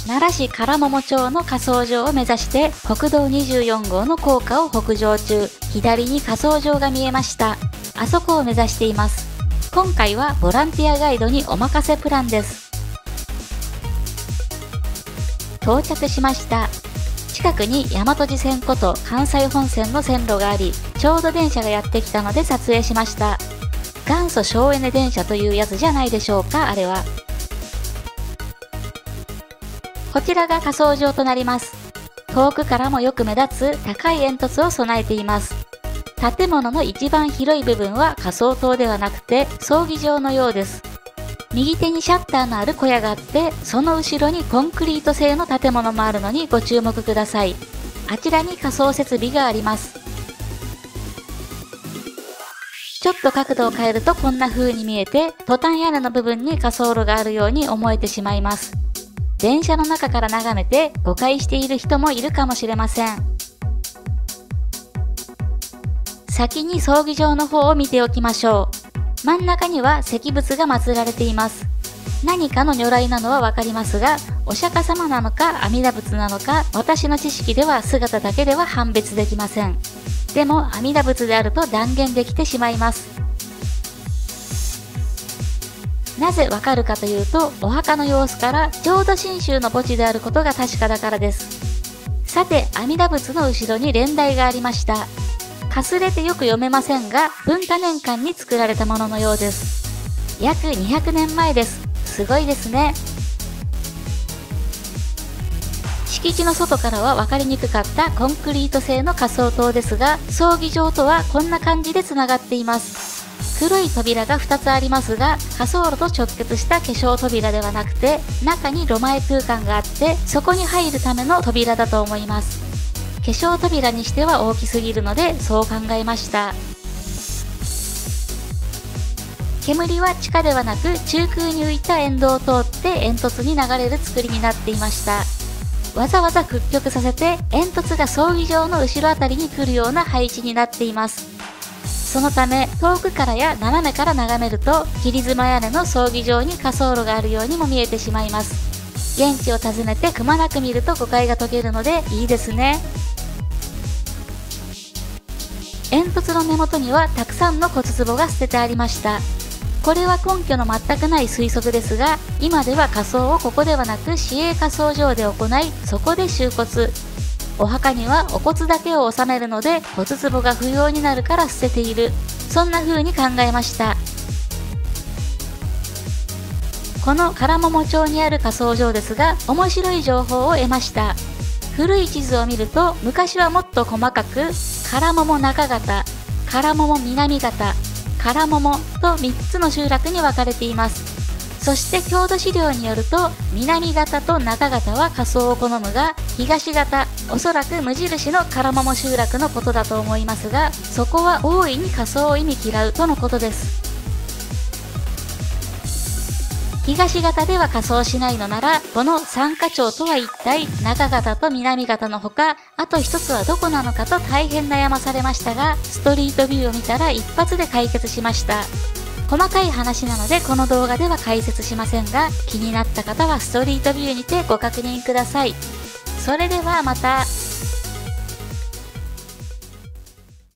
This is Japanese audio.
奈良市唐桃町の火葬場を目指して国道24号の高架を北上中、左に火葬場が見えました。あそこを目指しています。今回はボランティアガイドにお任せプランです。到着しました。近くに大和路線こと関西本線の線路があり、ちょうど電車がやってきたので撮影しました。元祖省エネ電車というやつじゃないでしょうか、あれは。こちらが火葬場となります。遠くからもよく目立つ高い煙突を備えています。建物の一番広い部分は火葬棟ではなくて葬儀場のようです。右手にシャッターのある小屋があって、その後ろにコンクリート製の建物もあるのにご注目ください。あちらに火葬設備があります。ちょっと角度を変えるとこんな風に見えて、トタン屋根の部分に火葬炉があるように思えてしまいます。電車の中から眺めて誤解している人もいるかもしれません。先に葬儀場の方を見ておきましょう。真ん中には石仏が祀られています。何かの如来なのはわかりますが、お釈迦様なのか阿弥陀仏なのか、私の知識では姿だけでは判別できません。でも阿弥陀仏であると断言できてしまいます。なぜわかるかというと、お墓の様子から浄土真宗の墓地であることが確かだからです。さて、阿弥陀仏の後ろに蓮台がありました。かすれてよく読めませんが、文化年間に作られたもののようです。約200年前です。すごいですね。敷地の外からは分かりにくかったコンクリート製の火葬塔ですが、葬儀場とはこんな感じでつながっています。黒い扉が2つありますが、火葬炉と直結した化粧扉ではなくて、中に炉前空間があって、そこに入るための扉だと思います。化粧扉にしては大きすぎるので、そう考えました。煙は地下ではなく、中空に浮いた煙道を通って煙突に流れる作りになっていました。わざわざ屈曲させて、煙突が葬儀場の後ろあたりに来るような配置になっています。そのため、遠くからや斜めから眺めると、切妻屋根の葬儀場に火葬炉があるようにも見えてしまいます。現地を訪ねてくまなく見ると誤解が解けるのでいいですね。煙突の根元にはたくさんの骨壺が捨ててありました。これは根拠の全くない推測ですが、今では火葬をここではなく市営火葬場で行い、そこで収骨。お墓にはお骨だけを納めるので骨壺が不要になるから捨てている。そんな風に考えました。この唐桃町にある火葬場ですが、面白い情報を得ました。古い地図を見ると、昔はもっと細かく、唐桃中方、唐桃南方、唐桃と3つの集落に分かれています。そして郷土資料によると、南方と中方は火葬を好むが、東方、おそらく無印の唐桃集落のことだと思いますが、そこは大いに火葬を意味嫌うとのことです。東方では火葬しないのなら、この三ヶ町とは一体中方と南方のほか、あと一つはどこなのかと大変悩まされましたが、ストリートビューを見たら一発で解決しました。細かい話なのでこの動画では解説しませんが、気になった方はストリートビューにてご確認ください。それではまた。